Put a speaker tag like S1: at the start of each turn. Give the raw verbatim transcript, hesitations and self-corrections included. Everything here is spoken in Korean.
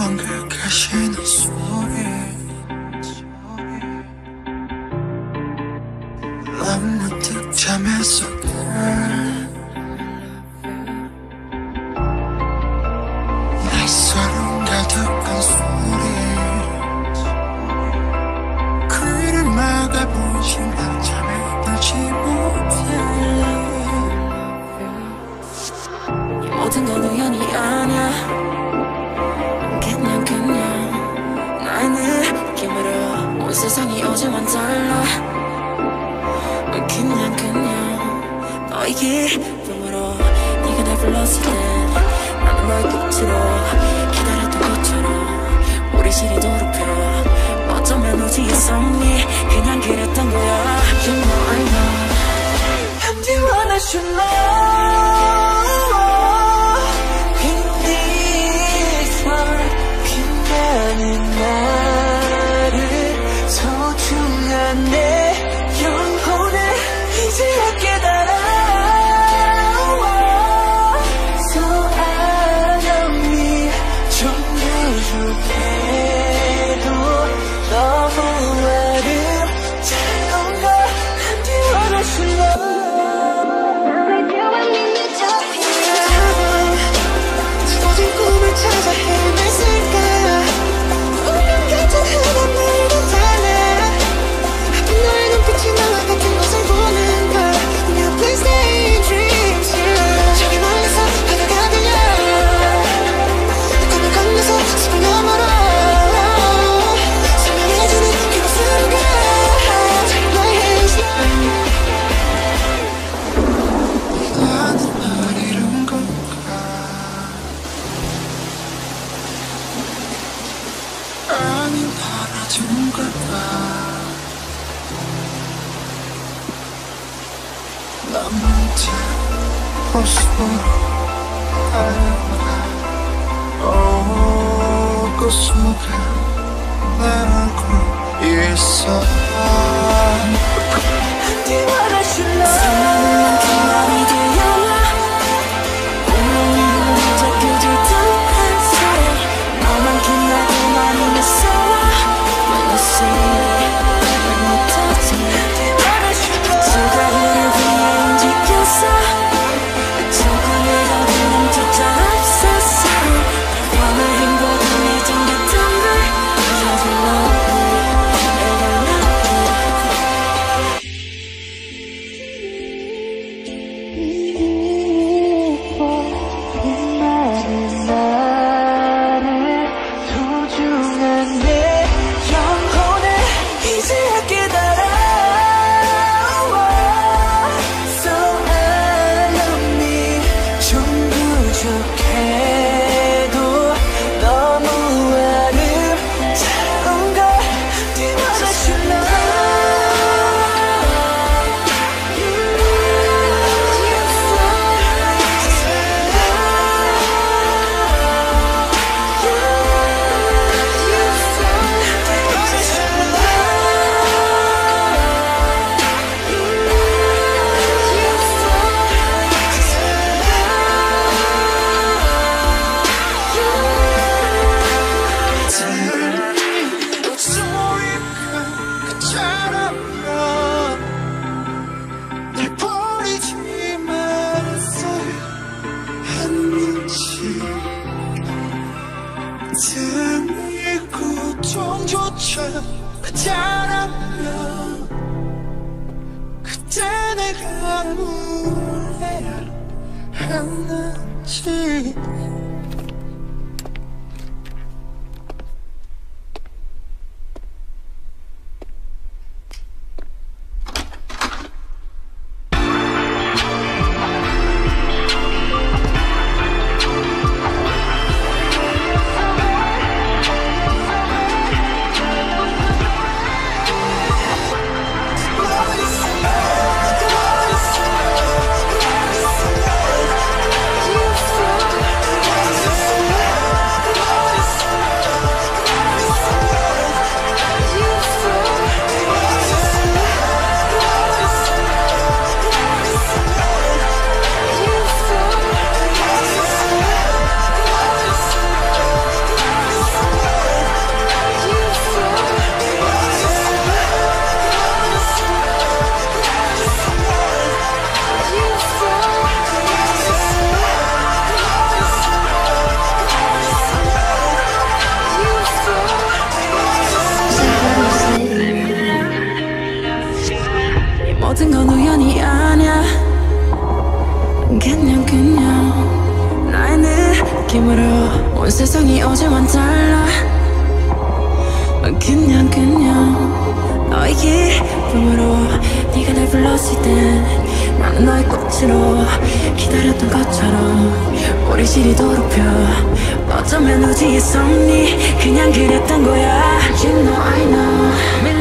S1: 가시는 소리 난 문득 잠에서 낯설은 가득한 소리 귀를 막아보신 나 잠에 들지 못해
S2: 모든 건 우연이 아니야 그냥 그냥 나의 느낌으로 온 세상이 어제와 달라 그냥 그냥 너의 기쁨으로 네가 날 불렀을 때 나는 너의 끝으로 기다렸던 것처럼 우리 시리 도록펴 어쩌면 오지의 섭리 그냥 그랬던 거야 You know I know I'm the one I should know 나를 소중한 내 영혼을 이제야 깨달아 So I love me 좀 부족해도 너무 아름다운 걸 난 뒤워라 실러 지워진 꿈을 찾아 헤맸을까
S1: 그 속에 내 얼굴 있어
S2: 사랑은 만큼 마음이 되어와 운명이고 이제 그들던 사랑 너만큼 나도 많이 무서워 When you see me, when you touch me 그치가 우릴 위해 움직였어 조금 내가 그냥 쫓아 없었어 밤의 행복을 잊은 듯한 걸 Cause you love me, 내가 love you
S1: 잘하면 그때 내가 후회야 했는지
S2: 그냥 그냥 나의 느낌으로 온 세상이 어제와는 달라. 그냥 그냥 너의 기쁨으로 네가 날 불렀을 땐 나는 너의 꽃으로 기다렸던 것처럼 우리 시리도록 펴. 어쩌면 우지의 섭리 그냥 그랬던 거야. You know I know